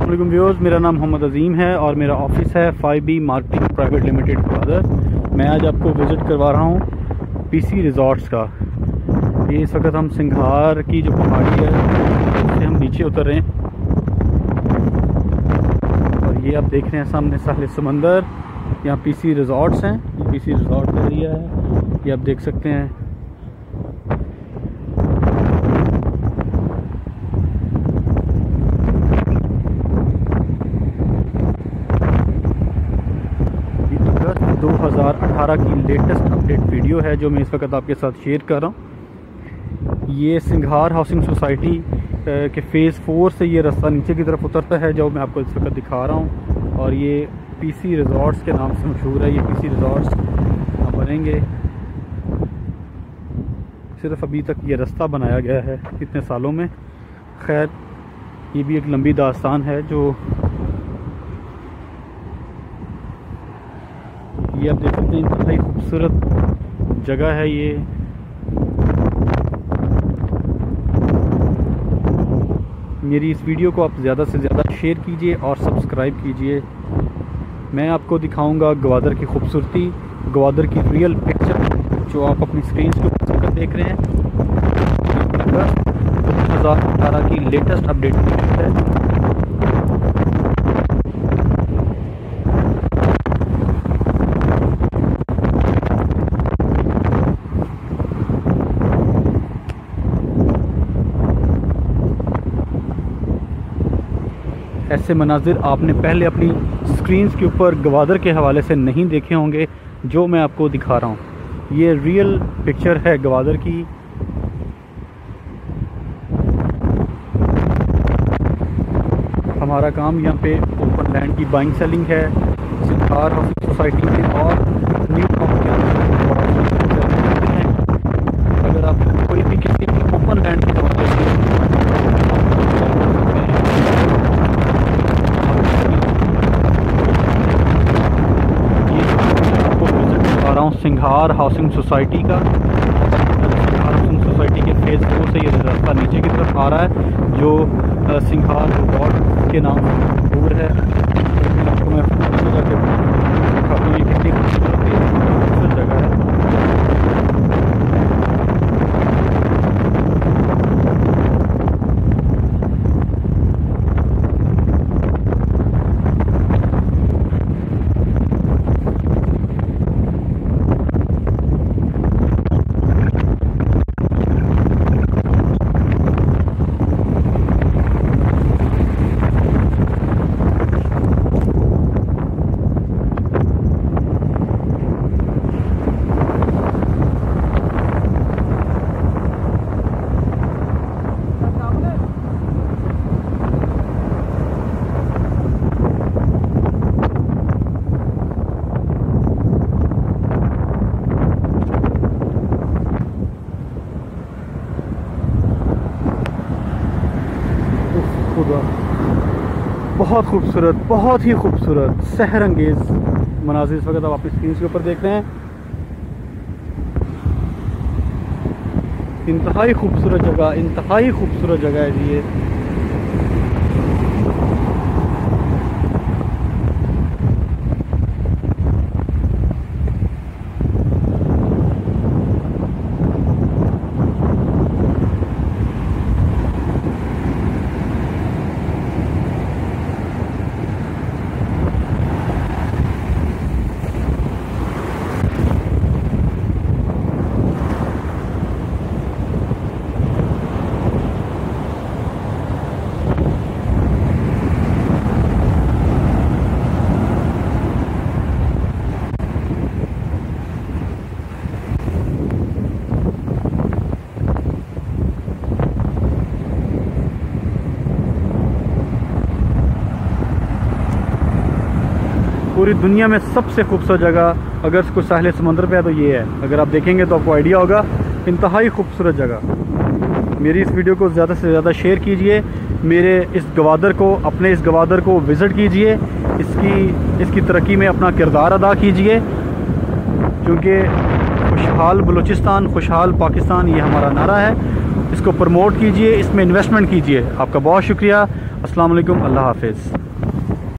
अस्सलाम वालेकुम व्यूअर्स, मेरा नाम मोहम्मद अजीम है और मेरा ऑफिस है 5B marketing private limited Gwadar. मैं आज आपको विज़िट करवा रहा हूँ पीसी रिज़ॉर्ट्स का। ये इस वक्त हम संघार की जो पहाड़ी है उससे हम नीचे उतर रहे हैं और ये आप देख रहे हैं सामने साहिल समंदर। यहाँ पीसी रिज़ॉर्ट्स हैं, ये पीसी रिज़ॉर्ट का एरिया है, ये आप देख सकते हैं। ये 2018 की लेटेस्ट अपडेट वीडियो है जो मैं इस वक्त आपके साथ शेयर कर रहा हूँ। ये संघार हाउसिंग सोसाइटी के फ़ेज़ 4 से ये रास्ता नीचे की तरफ उतरता है जो मैं आपको इस वक्त दिखा रहा हूँ। और ये पीसी रिज़ॉर्ट्स के नाम से मशहूर है। ये पीसी रिज़ॉर्ट्स यहाँ बनेंगे, सिर्फ अभी तक ये रास्ता बनाया गया है कितने सालों में। खैर ये भी एक लंबी दास्तान है। जो ये आप देख सकते हैं, इंतहाई खूबसूरत जगह है ये। मेरी इस वीडियो को आप ज़्यादा से ज़्यादा शेयर कीजिए और सब्सक्राइब कीजिए। मैं आपको दिखाऊंगा ग्वादर की खूबसूरती, ग्वादर की रियल पिक्चर जो आप अपनी स्क्रीन के ऊपर देख रहे हैं। 2018 की लेटेस्ट अपडेट है। ऐसे मनाजिर आपने पहले अपनी स्क्रीन्स के ऊपर ग्वादर के हवाले से नहीं देखे होंगे जो मैं आपको दिखा रहा हूँ। ये रियल पिक्चर है ग्वादर की। हमारा काम यहाँ पे ओपन लैंड की बाइंग सेलिंग है संघार हाउसिंग सोसाइटी में और न्यू टाउन के अंदर हैं। अगर आप कोई भी किसी भी ओपन लैंड के हवाले से संघार हाउसिंग सोसाइटी का, संघार हाउसिंग सोसाइटी के फ़ेज़ 4 से ये रास्ता नीचे की तरफ आ रहा है जो संघार रिज़ॉर्ट के नाम से दूर है। आपको मैं दिखाता हूँ ये कितनी खूबसूरत जगह है। बहुत खूबसूरत, बहुत ही खूबसूरत सहर अंगेज़ मनाज़िर इस वक्त आप अपनी स्क्रीन के ऊपर देख रहे हैं। इंतहाई खूबसूरत जगह, इंतहाई खूबसूरत जगह है जी ये। पूरी दुनिया में सबसे खूबसूरत जगह अगर कोई साहिल समंदर पे है तो ये है। अगर आप देखेंगे तो आपको आइडिया होगा। इंतहाई खूबसूरत जगह। मेरी इस वीडियो को ज़्यादा से ज़्यादा शेयर कीजिए। मेरे इस ग्वादर को, अपने इस ग्वादर को विज़िट कीजिए। इसकी तरक्की में अपना किरदार अदा कीजिए, क्योंकि खुशहाल बलूचिस्तान, खुशहाल पाकिस्तान ये हमारा नारा है। इसको प्रमोट कीजिए, इसमें इन्वेस्टमेंट कीजिए। आपका बहुत शुक्रिया। अस्सलाम वालेकुम, अल्लाह हाफिज़।